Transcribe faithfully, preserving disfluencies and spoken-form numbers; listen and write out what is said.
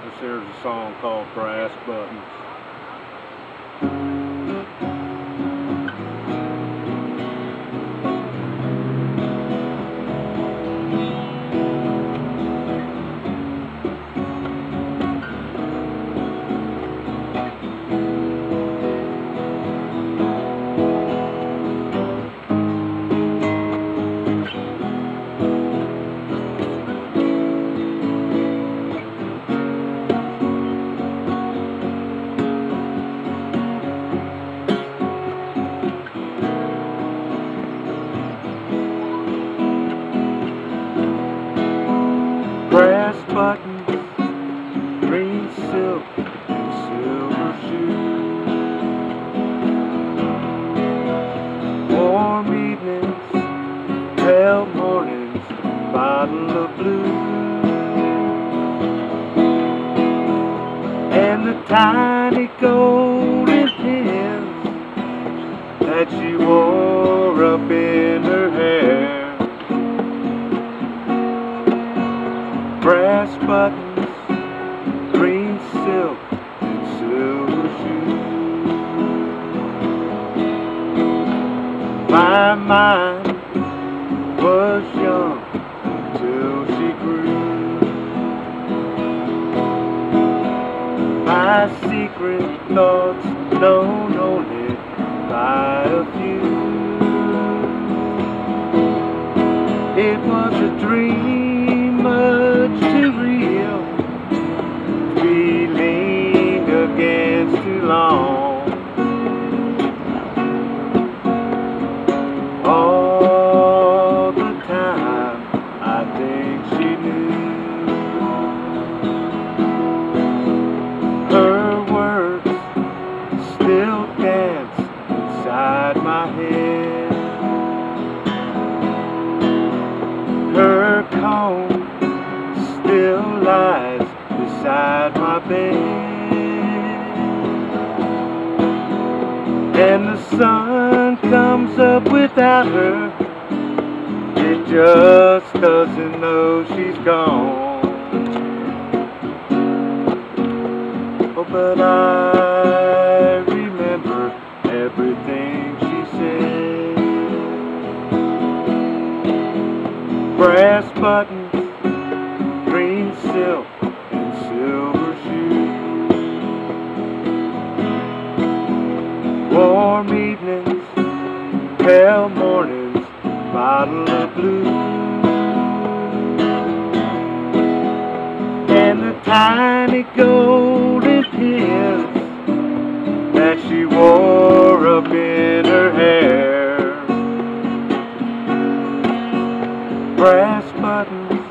This here's a song called Brass Buttons. Brass buttons, green silk, and silver shoes. Warm evenings, pale mornings, bottle of blue. And the tiny golden pins that she wore up in her hair. Brass buttons, green silk, and silver shoes. My mind was young until she grew. My secret thoughts known only by a few. It was a dream much too real to be leaned against too long. All the time I think she knew. Her words still dance inside my head. Her comb still lies beside my bed. And the sun comes up without her. It just doesn't know she's gone. Oh, but I remember everything she said. Brass buttons, green silk, and silver shoes. Warm evenings, pale mornings, bottle of blue. And the tiny golden pins that she wore up in her hair. Brass buttons,